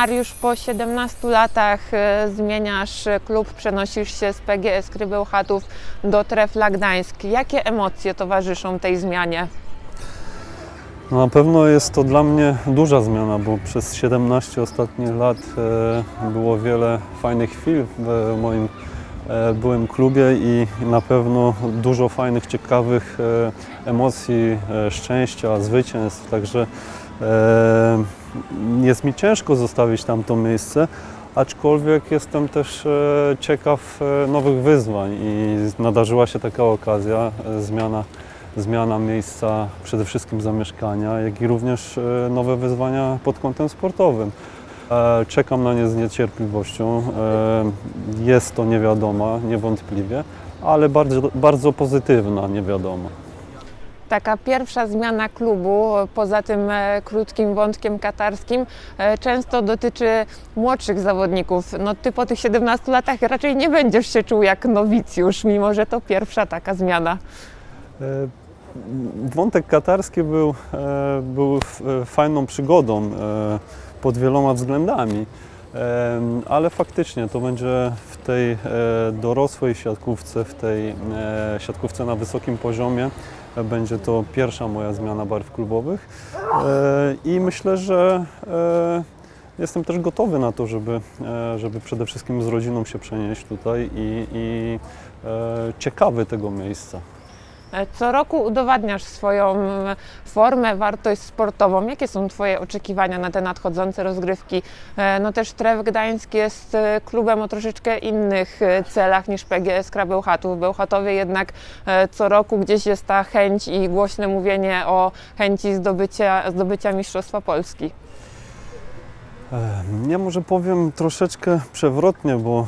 Mariusz, po 17 latach zmieniasz klub, przenosisz się z PGS Kry Bełchatów do Trefla Gdańsk. Jakie emocje towarzyszą tej zmianie? No, na pewno jest to dla mnie duża zmiana, bo przez 17 ostatnich lat było wiele fajnych chwil w moim byłym klubie i na pewno dużo fajnych, ciekawych emocji, szczęścia, zwycięstw. Także jest mi ciężko zostawić tamto miejsce, aczkolwiek jestem też ciekaw nowych wyzwań i nadarzyła się taka okazja, zmiana miejsca przede wszystkim zamieszkania, jak i również nowe wyzwania pod kątem sportowym. Czekam na nie z niecierpliwością. Jest to niewiadoma, niewątpliwie, ale bardzo pozytywna niewiadoma. Taka pierwsza zmiana klubu, poza tym krótkim wątkiem katarskim, często dotyczy młodszych zawodników. No, ty po tych 17 latach raczej nie będziesz się czuł jak nowicjusz, mimo że to pierwsza taka zmiana. Wątek katarski był fajną przygodą pod wieloma względami, ale faktycznie to będzie w tej dorosłej siatkówce, w tej siatkówce na wysokim poziomie, będzie to pierwsza moja zmiana barw klubowych i myślę, że jestem też gotowy na to, żeby przede wszystkim z rodziną się przenieść tutaj i ciekawy tego miejsca. Co roku udowadniasz swoją formę, wartość sportową. Jakie są Twoje oczekiwania na te nadchodzące rozgrywki? No też Tref Gdańsk jest klubem o troszeczkę innych celach niż PGS Kra Bełchatów. W Bełchatowie jednak co roku gdzieś jest ta chęć i głośne mówienie o chęci zdobycia Mistrzostwa Polski. Ja może powiem troszeczkę przewrotnie, bo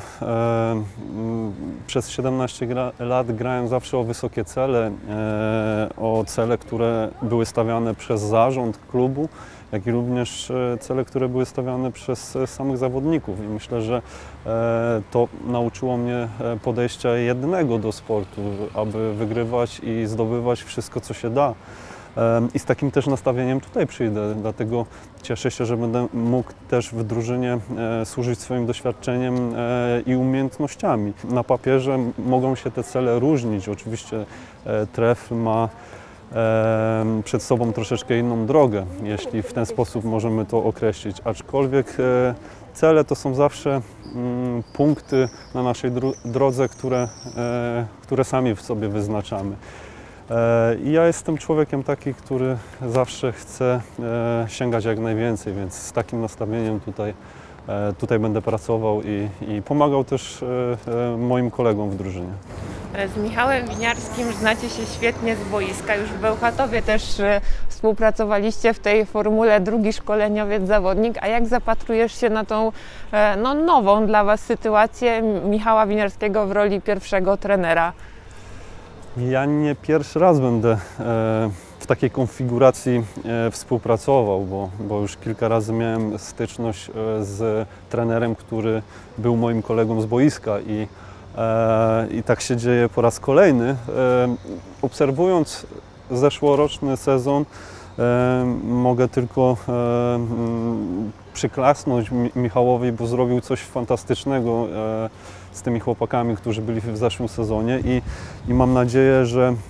przez 17 lat grałem zawsze o wysokie cele, o cele, które były stawiane przez zarząd klubu, jak i również cele, które były stawiane przez samych zawodników. I myślę, że to nauczyło mnie podejścia jednego do sportu, aby wygrywać i zdobywać wszystko, co się da. I z takim też nastawieniem tutaj przyjdę, dlatego cieszę się, że będę mógł też w drużynie służyć swoim doświadczeniem i umiejętnościami. Na papierze mogą się te cele różnić. Oczywiście Tref ma przed sobą troszeczkę inną drogę, jeśli w ten sposób możemy to określić, aczkolwiek cele to są zawsze punkty na naszej drodze, które sami w sobie wyznaczamy. I ja jestem człowiekiem taki, który zawsze chce sięgać jak najwięcej, więc z takim nastawieniem tutaj będę pracował i pomagał też moim kolegom w drużynie. Z Michałem Winiarskim znacie się świetnie z boiska. Już w Bełchatowie też współpracowaliście w tej formule, drugi szkoleniowiec, zawodnik. A jak zapatrujesz się na tą nową dla Was sytuację Michała Winiarskiego w roli pierwszego trenera? Ja nie pierwszy raz będę w takiej konfiguracji współpracował, bo już kilka razy miałem styczność z trenerem, który był moim kolegą z boiska i tak się dzieje po raz kolejny. Obserwując zeszłoroczny sezon, mogę tylko przyklasnąć Michałowi, bo zrobił coś fantastycznego z tymi chłopakami, którzy byli w zeszłym sezonie i mam nadzieję,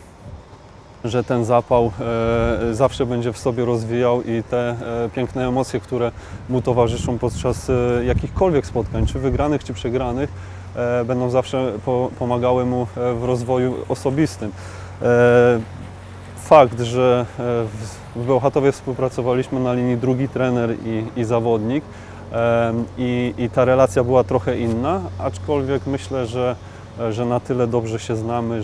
że ten zapał zawsze będzie w sobie rozwijał i te piękne emocje, które mu towarzyszą podczas jakichkolwiek spotkań, czy wygranych, czy przegranych, będą zawsze pomagały mu w rozwoju osobistym. Fakt, że w Bełchatowie współpracowaliśmy na linii drugi trener i zawodnik i ta relacja była trochę inna, aczkolwiek myślę, że na tyle dobrze się znamy,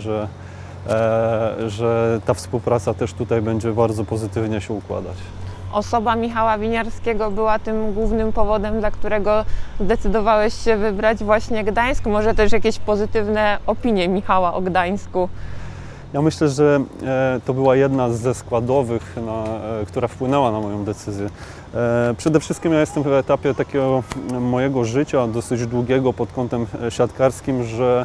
że ta współpraca też tutaj będzie bardzo pozytywnie się układać. Osoba Michała Winiarskiego była tym głównym powodem, dla którego zdecydowałeś się wybrać właśnie Gdańsk? Może też jakieś pozytywne opinie Michała o Gdańsku? Ja myślę, że to była jedna ze składowych, która wpłynęła na moją decyzję. Przede wszystkim ja jestem w etapie takiego mojego życia, dosyć długiego pod kątem siatkarskim, że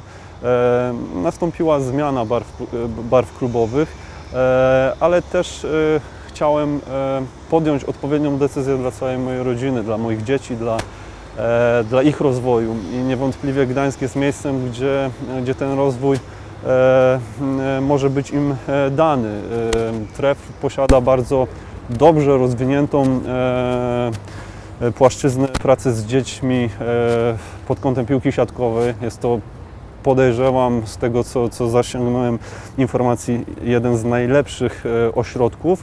nastąpiła zmiana barw klubowych, ale też chciałem podjąć odpowiednią decyzję dla całej mojej rodziny, dla moich dzieci, dla ich rozwoju i niewątpliwie Gdańsk jest miejscem, gdzie ten rozwój może być im dany. TREF posiada bardzo dobrze rozwiniętą płaszczyznę pracy z dziećmi pod kątem piłki siatkowej. Jest to, podejrzewam, z tego co zasięgnąłem informacji, jeden z najlepszych ośrodków,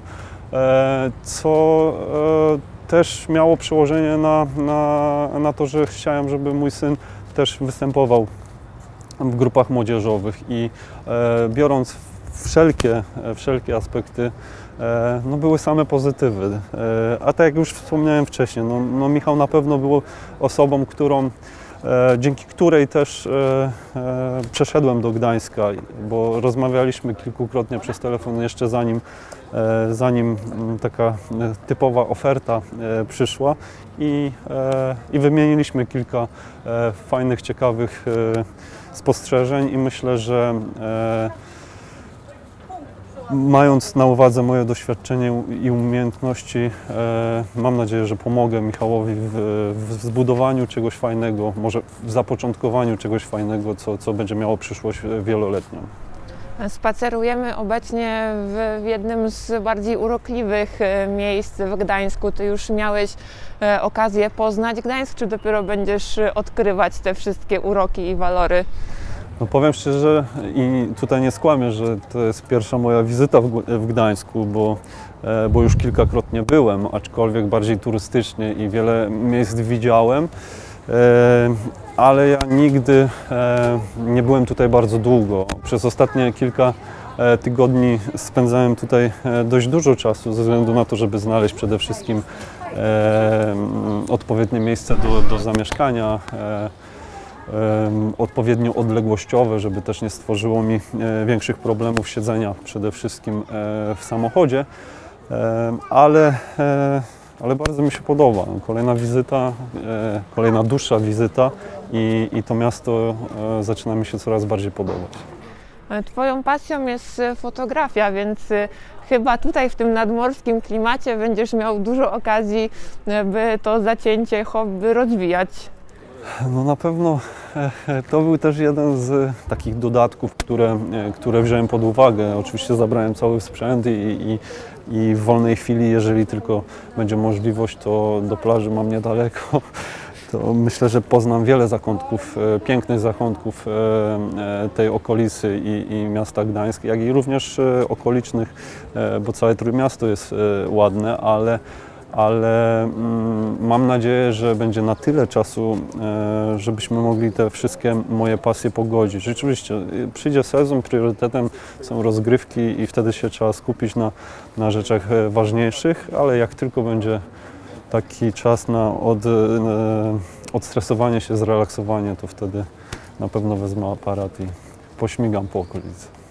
co też miało przełożenie na to, że chciałem, żeby mój syn też występował w grupach młodzieżowych i biorąc wszelkie aspekty, no były same pozytywy. A tak jak już wspomniałem wcześniej, no Michał na pewno był osobą, dzięki której też przeszedłem do Gdańska, bo rozmawialiśmy kilkukrotnie przez telefon jeszcze zanim taka typowa oferta przyszła i wymieniliśmy kilka fajnych, ciekawych spostrzeżeń i myślę, że mając na uwadze moje doświadczenie i umiejętności, mam nadzieję, że pomogę Michałowi w zbudowaniu czegoś fajnego, może w zapoczątkowaniu czegoś fajnego, co będzie miało przyszłość wieloletnią. Spacerujemy obecnie w jednym z bardziej urokliwych miejsc w Gdańsku. Ty już miałeś okazję poznać Gdańsk, czy dopiero będziesz odkrywać te wszystkie uroki i walory? No powiem szczerze i tutaj nie skłamię, że to jest pierwsza moja wizyta w Gdańsku, bo już kilkakrotnie byłem, aczkolwiek bardziej turystycznie i wiele miejsc widziałem, ale ja nigdy nie byłem tutaj bardzo długo. Przez ostatnie kilka tygodni spędzałem tutaj dość dużo czasu ze względu na to, żeby znaleźć przede wszystkim odpowiednie miejsce do zamieszkania, odpowiednio odległościowe, żeby też nie stworzyło mi większych problemów siedzenia przede wszystkim w samochodzie, ale bardzo mi się podoba. Kolejna wizyta, kolejna dłuższa wizyta i to miasto zaczyna mi się coraz bardziej podobać. Twoją pasją jest fotografia, więc chyba tutaj w tym nadmorskim klimacie będziesz miał dużo okazji, by to zacięcie hobby rozwijać. No na pewno to był też jeden z takich dodatków, które wziąłem pod uwagę. Oczywiście zabrałem cały sprzęt i w wolnej chwili, jeżeli tylko będzie możliwość, to do plaży mam niedaleko. To myślę, że poznam wiele zakątków, pięknych zakątków tej okolicy i miasta Gdańsk, jak i również okolicznych, bo całe Trójmiasto jest ładne, ale mam nadzieję, że będzie na tyle czasu, żebyśmy mogli te wszystkie moje pasje pogodzić. Rzeczywiście przyjdzie sezon, priorytetem są rozgrywki i wtedy się trzeba skupić na rzeczach ważniejszych, ale jak tylko będzie taki czas na odstresowanie się, zrelaksowanie, to wtedy na pewno wezmę aparat i pośmigam po okolicy.